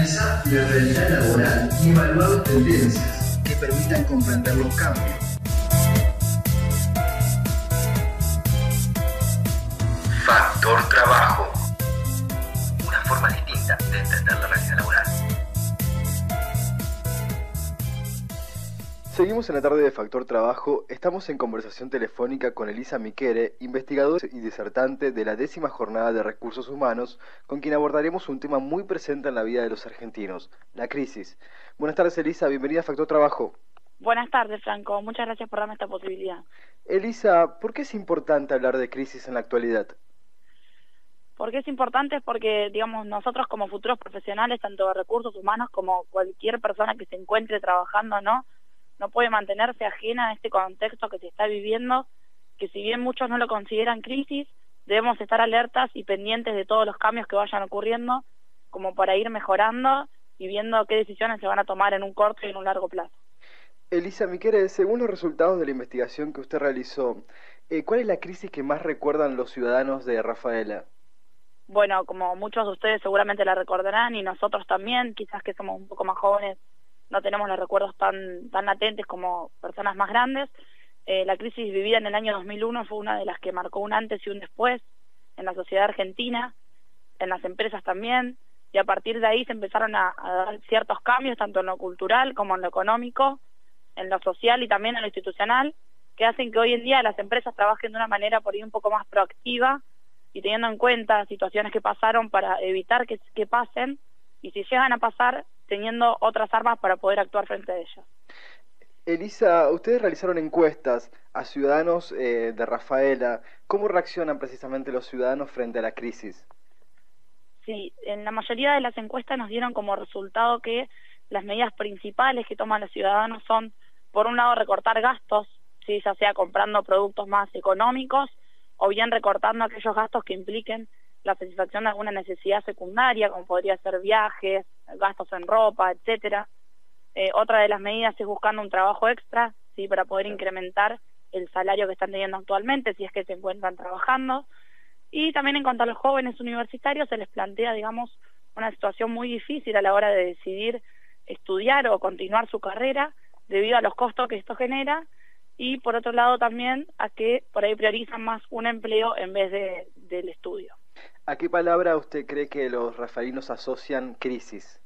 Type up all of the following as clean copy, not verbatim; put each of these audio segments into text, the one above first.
analizar la realidad laboral y evaluar tendencias que permitan comprender los cambios. Factor Trabajo. Una forma distinta de entender la realidad laboral. Seguimos en la tarde de Factor Trabajo. Estamos en conversación telefónica con Elisa Miquere, investigadora y disertante de la 10ª Jornada de Recursos Humanos, con quien abordaremos un tema muy presente en la vida de los argentinos, la crisis. Buenas tardes, Elisa, bienvenida a Factor Trabajo. Buenas tardes, Franco. Muchas gracias por darme esta posibilidad. Elisa, ¿por qué es importante hablar de crisis en la actualidad? ¿Por qué es importante? Porque, digamos, nosotros como futuros profesionales, tanto de recursos humanos como cualquier persona que se encuentre trabajando, no puede mantenerse ajena a este contexto que se está viviendo, que si bien muchos no lo consideran crisis, debemos estar alertas y pendientes de todos los cambios que vayan ocurriendo, como para ir mejorando y viendo qué decisiones se van a tomar en un corto y en un largo plazo. Elisa Miquere, según los resultados de la investigación que usted realizó, ¿cuál es la crisis que más recuerdan los ciudadanos de Rafaela? Bueno, como muchos de ustedes seguramente la recordarán, y nosotros también, quizás que somos un poco más jóvenes, no tenemos los recuerdos tan latentes como personas más grandes. La crisis vivida en el año 2001 fue una de las que marcó un antes y un después en la sociedad argentina, en las empresas también, y a partir de ahí se empezaron a dar ciertos cambios, tanto en lo cultural como en lo económico, en lo social y también en lo institucional, que hacen que hoy en día las empresas trabajen de una manera por ahí un poco más proactiva y teniendo en cuenta situaciones que pasaron para evitar que pasen, y si llegan a pasar, teniendo otras armas para poder actuar frente a ellas. Elisa, ustedes realizaron encuestas a ciudadanos de Rafaela. ¿Cómo reaccionan precisamente los ciudadanos frente a la crisis? Sí, en la mayoría de las encuestas nos dieron como resultado que las medidas principales que toman los ciudadanos son, por un lado, recortar gastos, ¿sí? Ya sea comprando productos más económicos o bien recortando aquellos gastos que impliquen la satisfacción de alguna necesidad secundaria, como podría ser viajes, gastos en ropa, etcétera. Otra de las medidas es buscando un trabajo extra, ¿sí? Para poder incrementar el salario que están teniendo actualmente, si es que se encuentran trabajando. Y también en cuanto a los jóvenes universitarios, se les plantea, digamos, una situación muy difícil a la hora de decidir estudiar o continuar su carrera, debido a los costos que esto genera, y por otro lado también a que por ahí priorizan más un empleo en vez del estudio. ¿A qué palabra usted cree que los rafaelinos asocian crisis?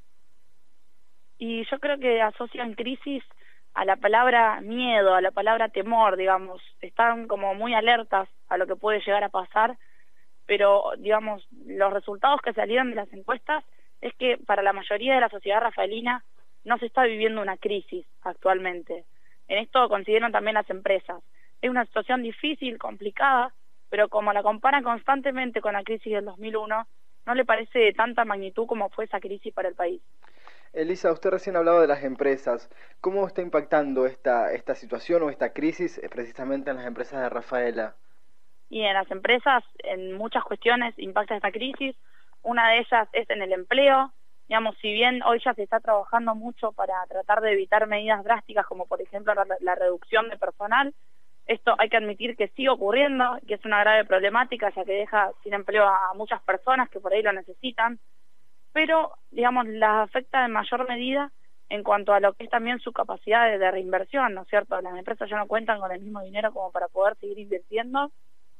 Y yo creo que asocian crisis a la palabra miedo, a la palabra temor, digamos. Están como muy alertas a lo que puede llegar a pasar, pero, digamos, los resultados que salieron de las encuestas es que para la mayoría de la sociedad rafaelina no se está viviendo una crisis actualmente. En esto consideran también las empresas. Es una situación difícil, complicada, pero como la comparan constantemente con la crisis del 2001, no le parece de tanta magnitud como fue esa crisis para el país. Elisa, usted recién hablaba de las empresas. ¿Cómo está impactando esta situación o esta crisis precisamente en las empresas de Rafaela? Y en las empresas, en muchas cuestiones impacta esta crisis. Una de ellas es en el empleo. Digamos, si bien hoy ya se está trabajando mucho para tratar de evitar medidas drásticas, como por ejemplo la reducción de personal, esto hay que admitir que sigue ocurriendo, que es una grave problemática, ya que deja sin empleo a muchas personas que por ahí lo necesitan, pero, digamos, las afecta en mayor medida en cuanto a lo que es también su capacidad de reinversión, ¿no es cierto? Las empresas ya no cuentan con el mismo dinero como para poder seguir invirtiendo,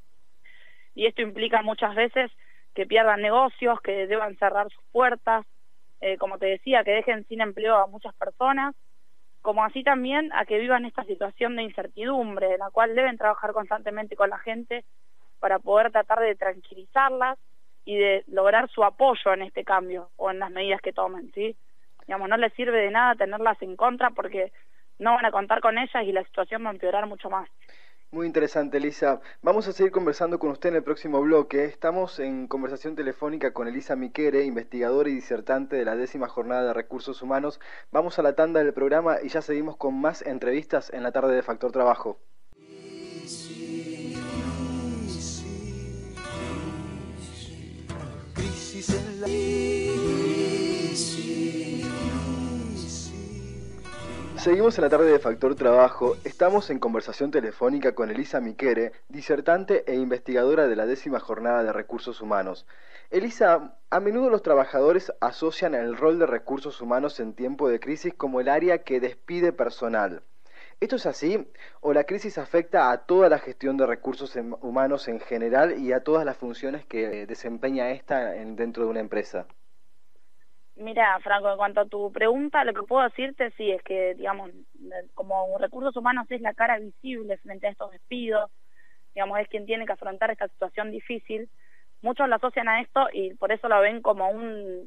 y esto implica muchas veces que pierdan negocios, que deban cerrar sus puertas, como te decía, que dejen sin empleo a muchas personas, como así también a que vivan esta situación de incertidumbre, en la cual deben trabajar constantemente con la gente para poder tratar de tranquilizarlas y de lograr su apoyo en este cambio o en las medidas que tomen, ¿sí? Digamos, no les sirve de nada tenerlas en contra porque no van a contar con ellas y la situación va a empeorar mucho más. Muy interesante, Elisa. Vamos a seguir conversando con usted en el próximo bloque. Estamos en conversación telefónica con Elisa Miquere, investigadora y disertante de la 10ª Jornada de Recursos Humanos. Vamos a la tanda del programa y ya seguimos con más entrevistas en la tarde de Factor Trabajo. Seguimos en la tarde de Factor Trabajo. Estamos en conversación telefónica con Elisa Miquere, disertante e investigadora de la 10ª Jornada de Recursos Humanos. Elisa, a menudo los trabajadores asocian el rol de recursos humanos en tiempo de crisis como el área que despide personal. ¿Esto es así? ¿O la crisis afecta a toda la gestión de recursos humanos en general y a todas las funciones que desempeña esta dentro de una empresa? Mira, Franco, en cuanto a tu pregunta, lo que puedo decirte sí es que, digamos, como recursos humanos es la cara visible frente a estos despidos, digamos, es quien tiene que afrontar esta situación difícil. Muchos lo asocian a esto y por eso lo ven como un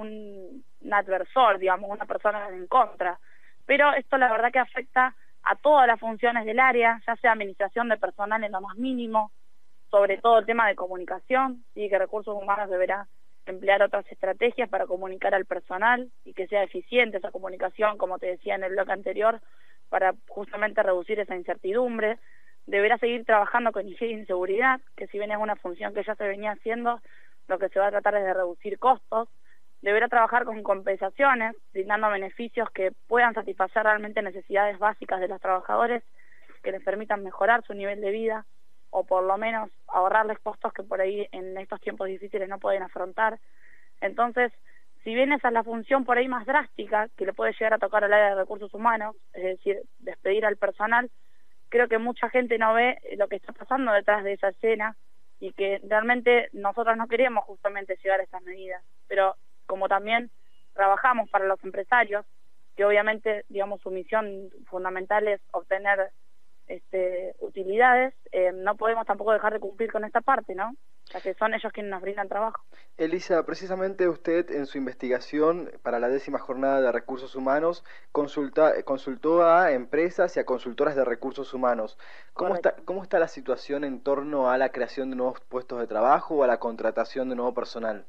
adversor, digamos, una persona en contra. Pero esto la verdad que afecta a todas las funciones del área, ya sea administración de personal en lo más mínimo, sobre todo el tema de comunicación, ¿sí? Que recursos humanos deberá emplear otras estrategias para comunicar al personal y que sea eficiente esa comunicación, como te decía en el bloque anterior, para justamente reducir esa incertidumbre. Deberá seguir trabajando con higiene y seguridad, que si bien es una función que ya se venía haciendo, lo que se va a tratar es de reducir costos. Deberá trabajar con compensaciones, brindando beneficios que puedan satisfacer realmente necesidades básicas de los trabajadores, que les permitan mejorar su nivel de vida, o por lo menos ahorrarles costos que por ahí en estos tiempos difíciles no pueden afrontar. Entonces, si bien esa es la función por ahí más drástica que le puede llegar a tocar al área de recursos humanos, es decir, despedir al personal, creo que mucha gente no ve lo que está pasando detrás de esa escena y que realmente nosotros no queremos justamente llegar a estas medidas, pero como también trabajamos para los empresarios, que obviamente, digamos, su misión fundamental es obtener utilidades, no podemos tampoco dejar de cumplir con esta parte, ¿no? Ya que son ellos quienes nos brindan trabajo. Elisa, precisamente usted en su investigación para la 10ª Jornada de Recursos Humanos consultó a empresas y a consultoras de recursos humanos. ¿Cómo está la situación en torno a la creación de nuevos puestos de trabajo o a la contratación de nuevo personal?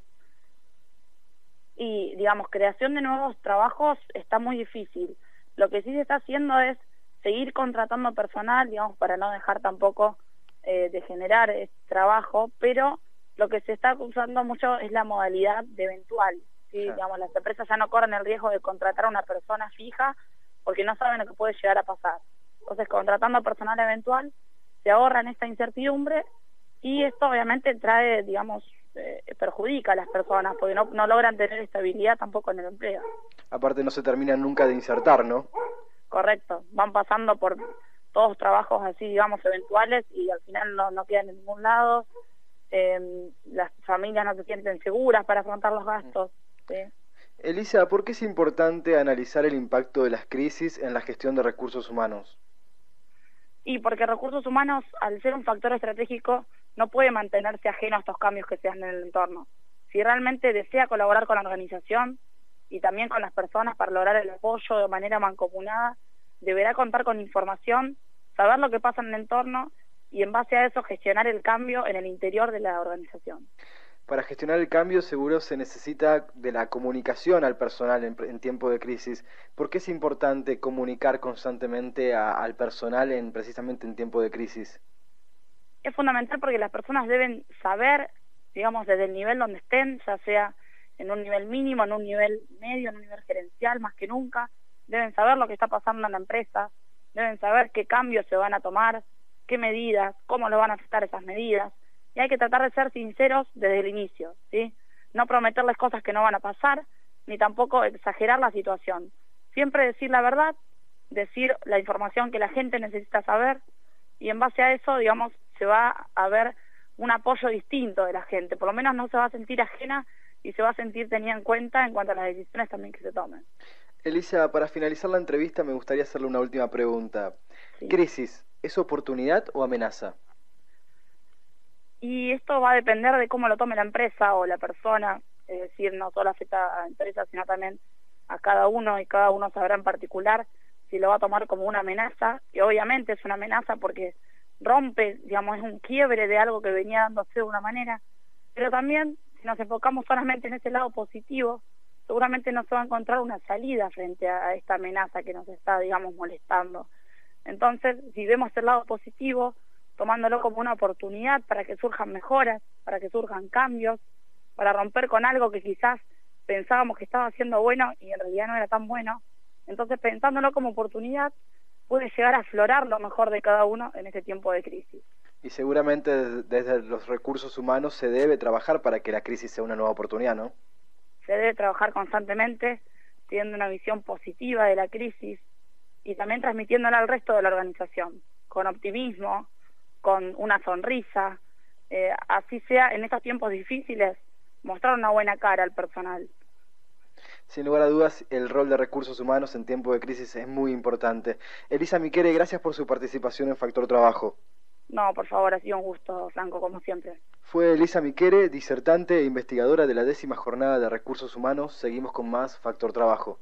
Y, digamos, creación de nuevos trabajos está muy difícil. Lo que sí se está haciendo es seguir contratando personal, digamos, para no dejar tampoco de generar trabajo, pero lo que se está usando mucho es la modalidad de eventual, ¿sí? Sí. Digamos, las empresas ya no corren el riesgo de contratar a una persona fija porque no saben lo que puede llegar a pasar. Entonces, contratando personal eventual, se ahorran esta incertidumbre y esto obviamente trae, digamos, perjudica a las personas porque no logran tener estabilidad tampoco en el empleo. Aparte no se terminan nunca de insertar, ¿no? Correcto, van pasando por todos trabajos así, digamos, eventuales y al final no quedan en ningún lado. Las familias no se sienten seguras para afrontar los gastos, ¿sí? Elisa, ¿por qué es importante analizar el impacto de las crisis en la gestión de recursos humanos? Y porque recursos humanos, al ser un factor estratégico, no puede mantenerse ajeno a estos cambios que se dan en el entorno. Si realmente desea colaborar con la organización y también con las personas para lograr el apoyo de manera mancomunada, deberá contar con información, saber lo que pasa en el entorno y en base a eso gestionar el cambio en el interior de la organización. Para gestionar el cambio seguro se necesita de la comunicación al personal en tiempo de crisis. ¿Por qué es importante comunicar constantemente al personal precisamente en tiempo de crisis? Es fundamental porque las personas deben saber, digamos, desde el nivel donde estén, ya sea en un nivel mínimo, en un nivel medio, en un nivel gerencial, más que nunca, deben saber lo que está pasando en la empresa, deben saber qué cambios se van a tomar, qué medidas, cómo lo van a afectar esas medidas, y hay que tratar de ser sinceros desde el inicio, ¿sí? No prometerles cosas que no van a pasar, ni tampoco exagerar la situación. Siempre decir la verdad, decir la información que la gente necesita saber, y en base a eso, digamos, se va a ver un apoyo distinto de la gente, por lo menos no se va a sentir ajena y se va a sentir tenida en cuenta en cuanto a las decisiones también que se tomen. Elisa, para finalizar la entrevista me gustaría hacerle una última pregunta. Sí. ¿Crisis es oportunidad o amenaza? Y esto va a depender de cómo lo tome la empresa o la persona, es decir, no solo afecta a empresas, sino también a cada uno, y cada uno sabrá en particular si lo va a tomar como una amenaza, y obviamente es una amenaza porque rompe, digamos, es un quiebre de algo que venía dándose de una manera, pero también, si nos enfocamos solamente en ese lado positivo, seguramente no se va a encontrar una salida frente a esta amenaza que nos está, digamos, molestando. Entonces, si vemos el lado positivo, tomándolo como una oportunidad para que surjan mejoras, para que surjan cambios, para romper con algo que quizás pensábamos que estaba haciendo bueno y en realidad no era tan bueno, Entonces, pensándolo como oportunidad, puede llegar a aflorar lo mejor de cada uno en este tiempo de crisis. Y seguramente desde los recursos humanos se debe trabajar para que la crisis sea una nueva oportunidad, ¿no? Se debe trabajar constantemente, teniendo una visión positiva de la crisis y también transmitiéndola al resto de la organización, con optimismo, con una sonrisa, así sea en estos tiempos difíciles, mostrar una buena cara al personal. Sin lugar a dudas, el rol de recursos humanos en tiempo de crisis es muy importante. Elisa Miquere, gracias por su participación en Factor Trabajo. No, por favor, ha sido un gusto, Franco, como siempre. Fue Elisa Miquere, disertante e investigadora de la 10ª Jornada de Recursos Humanos. Seguimos con más Factor Trabajo.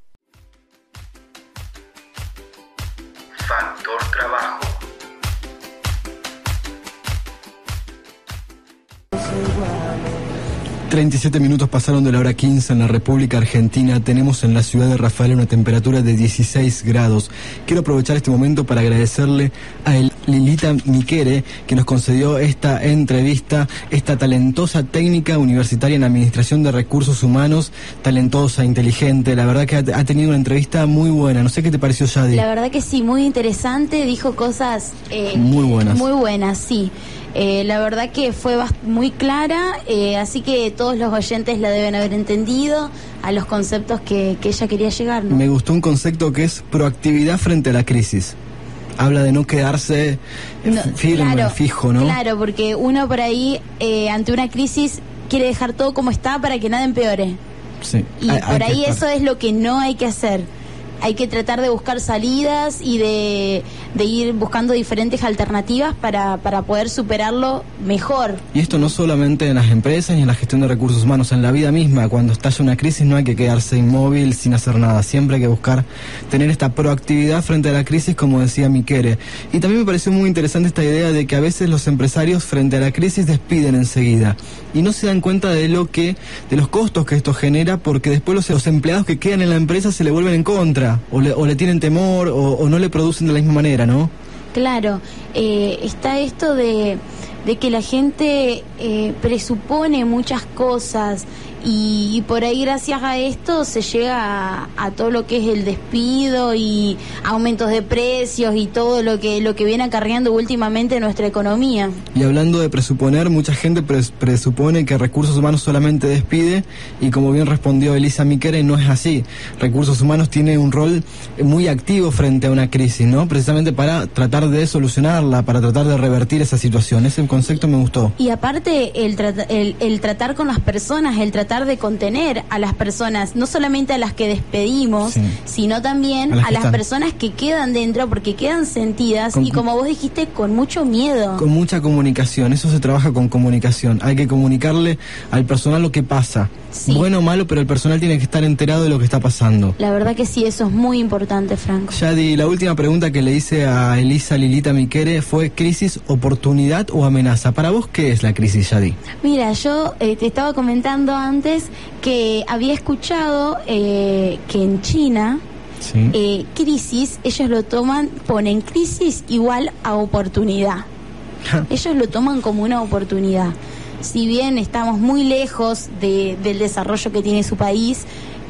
Factor Trabajo. ...37 pasaron de la hora 15 en la República Argentina. Tenemos en la ciudad de Rafaela una temperatura de 16 grados. Quiero aprovechar este momento para agradecerle a Lilita Miquere, que nos concedió esta entrevista, esta talentosa técnica universitaria en Administración de Recursos Humanos, talentosa, inteligente. La verdad que ha tenido una entrevista muy buena. No sé qué te pareció, Yadi. La verdad que sí, muy interesante. Dijo cosas muy buenas. Muy buenas, sí. La verdad que fue muy clara, así que todos los oyentes la deben haber entendido a los conceptos que ella quería llegar, ¿no? Me gustó un concepto que es proactividad frente a la crisis. Habla de no quedarse firme, claro, fijo, ¿no? Claro, porque uno por ahí, ante una crisis, quiere dejar todo como está para que nada empeore. Sí. Y por ahí eso es lo que no hay que hacer. Hay que tratar de buscar salidas y de ir buscando diferentes alternativas para poder superarlo mejor. Y esto no solamente en las empresas y en la gestión de recursos humanos, en la vida misma. Cuando estalla una crisis no hay que quedarse inmóvil sin hacer nada. Siempre hay que buscar tener esta proactividad frente a la crisis, como decía Miquere. Y también me pareció muy interesante esta idea de que a veces los empresarios frente a la crisis despiden enseguida y no se dan cuenta de los costos que esto genera, porque después los empleados que quedan en la empresa se le vuelven en contra. O le tienen temor o no le producen de la misma manera, ¿no? Claro, está esto de que la gente presupone muchas cosas y por ahí gracias a esto se llega a todo lo que es el despido y aumentos de precios y todo lo que viene acarreando últimamente nuestra economía. Y hablando de presuponer, mucha gente presupone que Recursos Humanos solamente despide, y como bien respondió Elisa Miquere, no es así. Recursos Humanos tiene un rol muy activo frente a una crisis, ¿no? Precisamente para tratar de solucionarla, para tratar de revertir esa situación. Ese concepto me gustó. Y aparte el tratar con las personas, el tratar de contener a las personas, no solamente a las que despedimos, sí, sino también a las personas que quedan dentro, porque quedan sentidas y, como vos dijiste, con mucho miedo. Con mucha comunicación, eso se trabaja con comunicación. Hay que comunicarle al personal lo que pasa, sí, bueno o malo, pero el personal tiene que estar enterado de lo que está pasando. La verdad que sí, eso es muy importante, Franco. Yadi, la última pregunta que le hice a Lilita Miquere fue: ¿crisis, oportunidad o amenaza? Para vos, ¿qué es la crisis, Yadi? Mira, yo te estaba comentando antes que había escuchado que en China, sí, crisis, ellos lo ponen crisis igual a oportunidad. Ellos lo toman como una oportunidad. Si bien estamos muy lejos del desarrollo que tiene su país,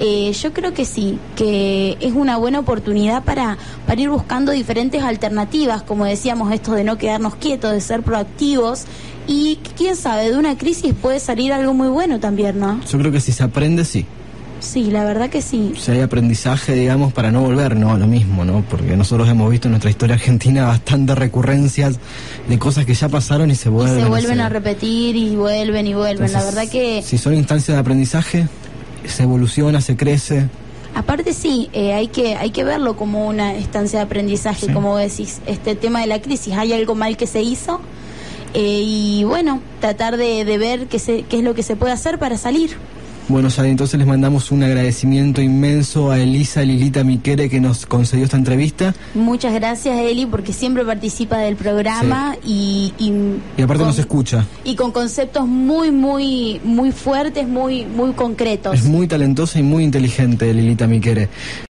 yo creo que sí, que es una buena oportunidad para ir buscando diferentes alternativas, como decíamos, esto de no quedarnos quietos, de ser proactivos. Y quién sabe, de una crisis puede salir algo muy bueno también, ¿no? Yo creo que si se aprende, sí. Sí, la verdad que sí. Si hay aprendizaje, digamos, para no volver, ¿no? A lo mismo, ¿no? Porque nosotros hemos visto en nuestra historia argentina bastantes recurrencias de cosas que ya pasaron y se vuelven a repetir y vuelven. Entonces, la verdad que... Si son instancias de aprendizaje, se evoluciona, se crece. Aparte sí, hay que verlo como una instancia de aprendizaje, sí, como decís, este tema de la crisis, hay algo mal que se hizo, y bueno, tratar de ver qué es lo que se puede hacer para salir. Bueno, Yadi, entonces les mandamos un agradecimiento inmenso a Lilita Miquere, que nos concedió esta entrevista. Muchas gracias, Eli, porque siempre participa del programa, sí, y aparte nos escucha. Y con conceptos muy fuertes, muy concretos. Es muy talentosa y muy inteligente, Lilita Miquere.